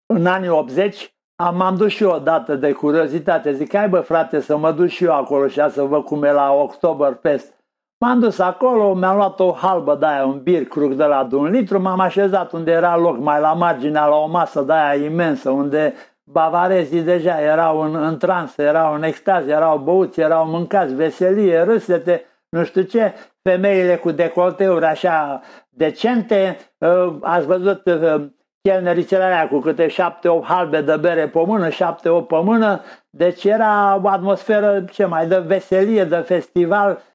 în anii 80 m-am dus și eu odată de curiozitate. Zic, hai bă frate să mă duc și eu acolo și să văd cum e la Oktoberfest. M-am dus acolo, mi-am luat o halbă de aia, un bir cruc de la 1 litru, m-am așezat unde era loc, mai la marginea, la o masă de aia imensă, unde bavarezii deja erau în trans, erau în extaz, erau băuți, erau mâncați, veselie, râsete, nu știu ce, femeile cu decolteuri așa decente, ați văzut chelnericele alea cu câte 7-8 halbe de bere pe mână, 7-8 pe mână, deci era o atmosferă ce mai de veselie, de festival,